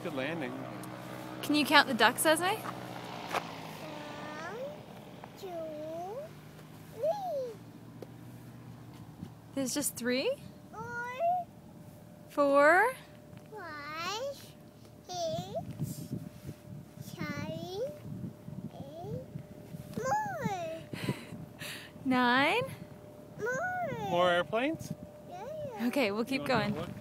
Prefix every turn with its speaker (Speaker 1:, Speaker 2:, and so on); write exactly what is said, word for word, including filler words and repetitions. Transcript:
Speaker 1: Good landing.
Speaker 2: Can you count the ducks, Esmé?
Speaker 3: One, two, three.
Speaker 2: There's just three?
Speaker 3: Four,
Speaker 2: Four?
Speaker 3: five, six, seven, eight. More.
Speaker 2: Nine?
Speaker 3: More.
Speaker 1: More airplanes?
Speaker 3: Yeah.
Speaker 2: Okay, we'll keep
Speaker 1: You wanna
Speaker 2: going.
Speaker 1: look?